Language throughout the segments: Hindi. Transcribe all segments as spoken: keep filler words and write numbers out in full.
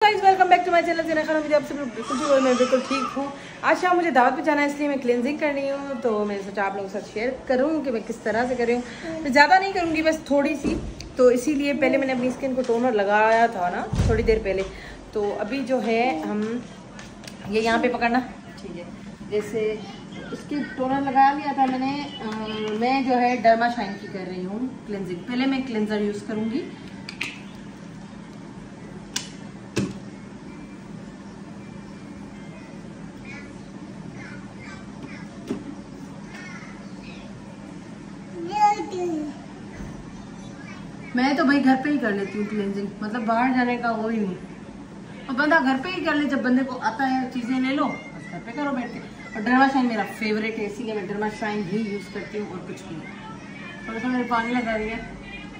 Guys, welcome back to my channel Zeena Khan. मुझे आप सब लोग बिल्कुल ठीक हो, मैं बिल्कुल ठीक हूँ। आज शाम मुझे दावत पे जाना है, इसलिए मैं क्लिनजिंग कर रही हूँ। तो मैंने सोचा आप लोगों के साथ शेयर करूँ कि मैं किस तरह से कर रही हूँ। मैं ज़्यादा नहीं करूँगी, बस थोड़ी सी। तो इसीलिए पहले मैंने अपनी स्किन को टोनर लगाया था ना थोड़ी देर पहले। तो अभी जो है हम ये यहाँ पे पकड़ना, ठीक है। जैसे इसकी टोनर लगा लिया था मैंने। आ, मैं जो है डर्मा शाइन की कर रही हूँ क्लिनजिंग। पहले मैं क्लिनजर यूज़ करूँगी। मैं तो भाई घर पे ही कर लेती हूँ क्लिनजिंग, मतलब बाहर जाने का वो ही नहीं। और बंदा घर पे ही कर ले, जब बंदे को आता है चीज़ें ले लो, बस घर पे करो बैठ के। और डर्मा शाइन मेरा फेवरेट है, इसीलिए मैं डर्मा शाइन ही यूज़ करती हूँ और कुछ नहीं। थोड़ा सा मेरे पानी लगा रही है।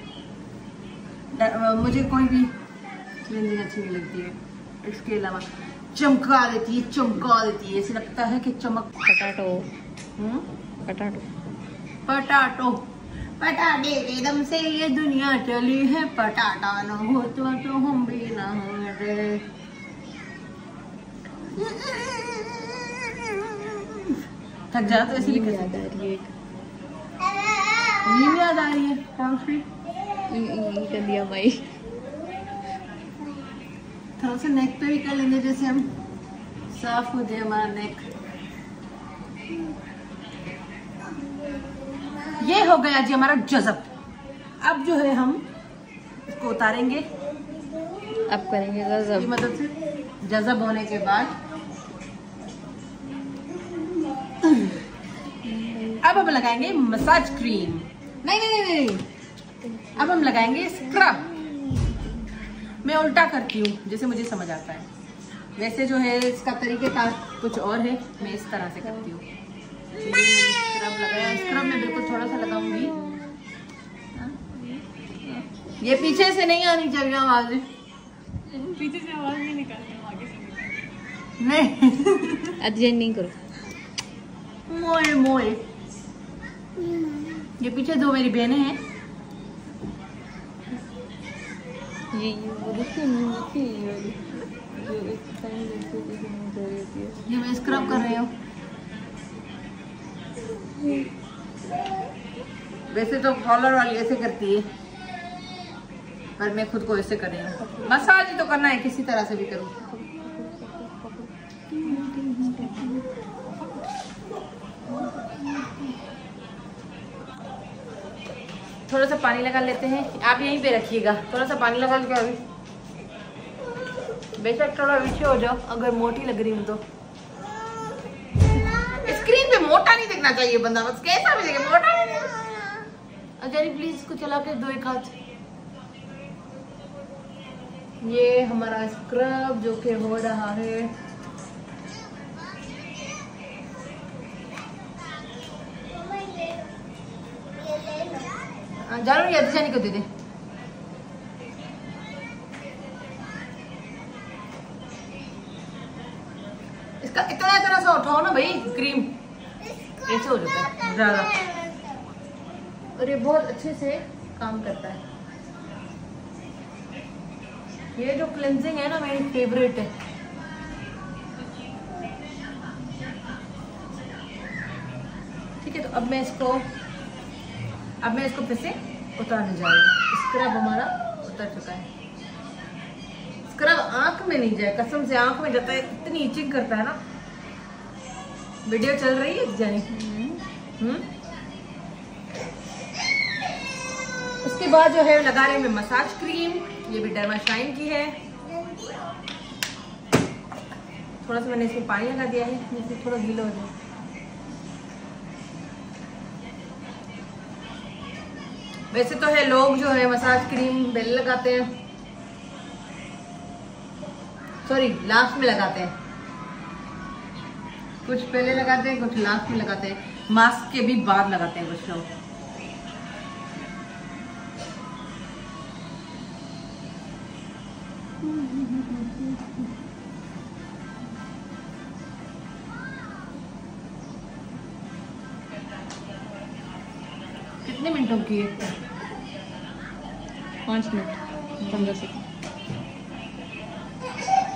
मुझे कोई भी क्लिनजिंग अच्छी नहीं लगती है, इसके अलावा चमका देती है, चमका देती है। ऐसे लगता है कि चमक। पटाटो पटाटो पटाटो पटाटे के दम से ये दुनिया चली है। पटाटा न हो तो, तो हम भी ना हो रे। थक जाते ऐसे लिखा याद आ रही है। नींद याद आ रही है। कौन सी कर दिया भाई। थोड़ा सा नेक पे भी कर लेंगे, जैसे हम साफ हो जाए हमारा नेक। ये हो गया जी हमारा जज़ब। अब जो है हम इसको उतारेंगे। अब करेंगे जज़ब, मतलब से जज़ब होने के बाद अब हम लगाएंगे मसाज क्रीम। नहीं नहीं नहीं नहीं, अब हम लगाएंगे स्क्रब। मैं उल्टा करती हूँ, जैसे मुझे समझ आता है। वैसे जो है इसका तरीकेकार कुछ और है, मैं इस तरह से करती हूँ। स्क्रब लगाया, स्क्रब में बिल्कुल थोड़ा सा लगाऊंगी। ये पीछे से नहीं आनी चाहिए आवाज। पीछे से आवाज नहीं निकालनी, आगे से नहीं। अध्ययन नहीं करो। मोए मोए। ये पीछे दो मेरी बहनें हैं। ये वो देखिए ये मैं स्क्रब कर रही हूँ। वैसे तो कॉलर वाली ऐसे करती है, पर मैं खुद को ऐसे कर रही हूँ। मसाज ही तो करना है, किसी तरह से भी करूँ। थोड़ा सा पानी लगा लेते हैं। आप यहीं पे रखिएगा, थोड़ा सा पानी लगा के। अभी बेशक थोड़ा पीछे हो जाओ अगर मोटी लग रही हूँ तो। स्क्रीन पे मोटा नहीं दिखना चाहिए बंदा, बस कैसा भी दिखे, मोटा नहीं दिखना। अजय प्लीज इसको चला के दो एक हाथ। ये हमारा स्क्रब जो कि हो रहा है। जानो ये अध्ययन को दे दे। इसका इतना इतना सा उठाओ ना भाई, क्रीम ऐसे हो जाता है ज्यादा। और ये बहुत अच्छे से काम करता है। ये जो क्लेंजिंग है ना, मेरी फेवरेट है। ठीक है, तो अब मैं इसको अब मैं इसको फिर से उतारने जा रही हूँ। स्क्रब हमारा उतर चुका है। स्क्रब आंख में नहीं जाए, कसम से आंख में जाता है, इतनी इचिंग करता है ना। वीडियो चल रही है जानी। हम्म उसके बाद जो है लगा रही हूँ मैं मसाज क्रीम। ये भी डर्मा शाइन की है। थोड़ा सा मैंने इसमें पानी लगा दिया है, जिससे थोड़ा गीला हो जाए। वैसे तो है लोग जो है मसाज क्रीम पहले लगाते हैं, सॉरी लास्ट में लगाते हैं। कुछ पहले लगाते हैं, कुछ लास्ट में लगाते हैं। मास्क के भी बाद लगाते हैं कुछ लोग। कितने मिनटों की है? पाँच मिनट पंद्रह सेकंड।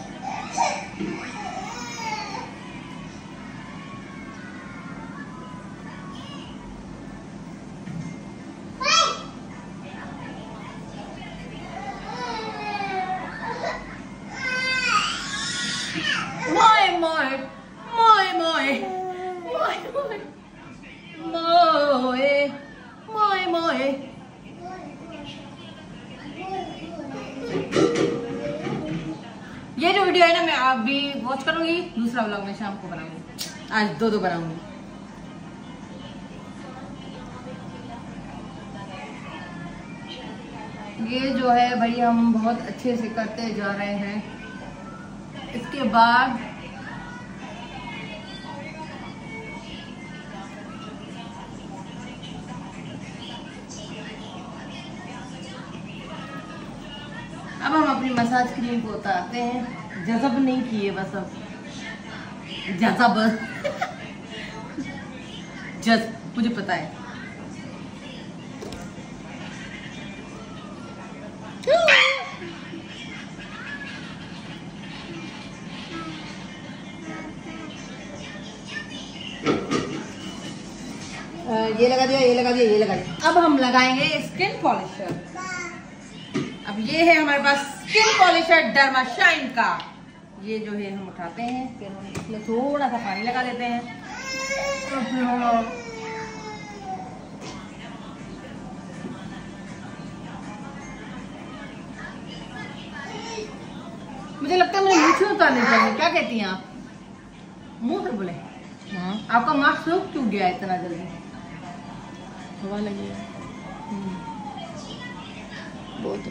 ये जो वीडियो है ना मैं अभी वॉच करूंगी, दूसरा व्लॉग मैं शाम को बनाऊंगी, आज दो दो बनाऊंगी। ये जो है भाई हम बहुत अच्छे से करते जा रहे हैं। इसके बाद अब हम अपनी मसाज क्रीम को उतारते हैं। जज़ब नहीं किए बस अब जज़ब जज मुझे पता है। ये लगा दिया, ये लगा दिया, ये लगा दिया। अब हम लगाएंगे स्किन पॉलिशर। अब ये है हमारे पास स्किन पॉलिशर डर्मा शाइन का। ये जो है हम उठाते हैं, फिर हम इसमें थोड़ा सा पानी लगा देते हैं। मुझे लगता है मुझे मुँह उतारनी चाहिए, क्या कहती हैं आप? मुंह पे बोले। हाँ। आपका मास्क सूख क्यों गया इतना जल्दी? हवा लगी है बहुत।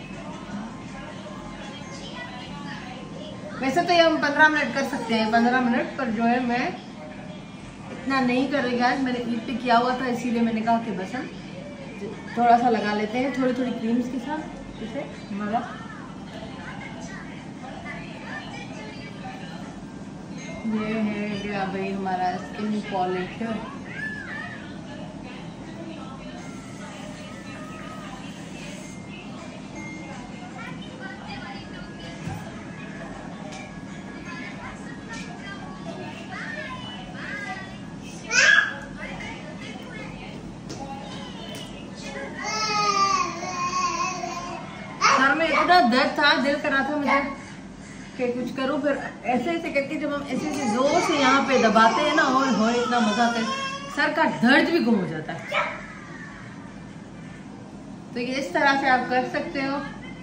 वैसे तो ये हम पंद्रह मिनट कर सकते हैं, पंद्रह मिनट पर जो है मैं इतना नहीं कर रही आज। मैंने क्लिप पे किया हुआ था इसीलिए मैंने कहा कि बस हम थोड़ा सा लगा लेते हैं, थोड़ी थोड़ी क्रीम्स के साथ। इसे हमारा ये है गया भाई हमारा स्किन पॉलिशर। सर में इतना दर्द था, दिल कर रहा था मुझे कि कुछ करूं, फिर ऐसे ऐसे करके जब हम ऐसे ऐसे जोर से यहाँ पे दबाते हैं ना, और हो इतना मजा आता है, सर का दर्द भी गुम हो जाता है। तो ये इस तरह से आप कर सकते हो।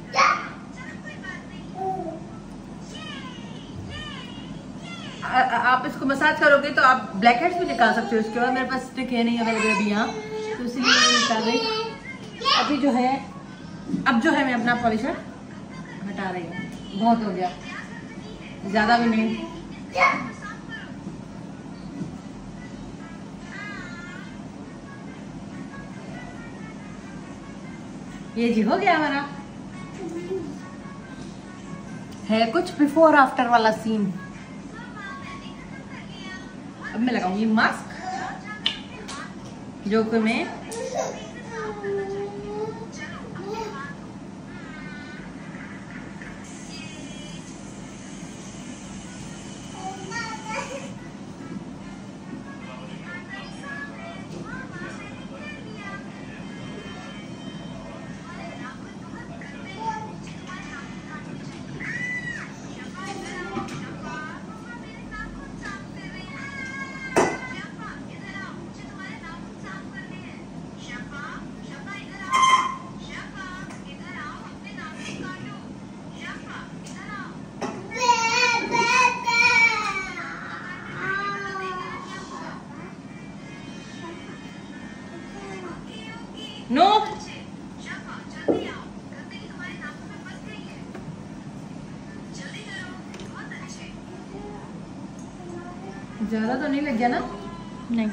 आ, आप इसको मसाज करोगे तो आप ब्लैक हेड्स भी निकाल सकते हो। उसके बाद मेरे पास स्टिक है नहीं अवेलेबल अभी यहाँ, तो इसलिए मैं निकाल रही। अभी जो है अब जो है मैं अपना पॉलिशर हटा रही हूँ। बहुत हो गया, ज्यादा भी नहीं। ये जी हो गया हमारा। है कुछ बिफोर आफ्टर वाला सीन। अब मैं लगाऊंगी मास्क, जो कि मैं नो ज्यादा तो नहीं लग गया ना? नहीं।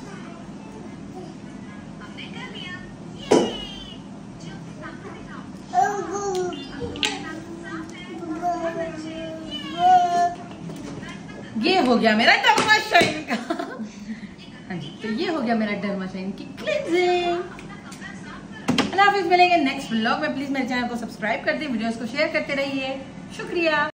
ये हो गया मेरा डर्मा शाइन का। हाँ जी, तो ये हो गया मेरा डर्मा शाइन की क्लींजिंग। अल्लाह हाफिज़, मिलेंगे नेक्स्ट व्लॉग में। प्लीज मेरे चैनल को सब्सक्राइब कर दें, वीडियोस को शेयर करते रहिए। शुक्रिया।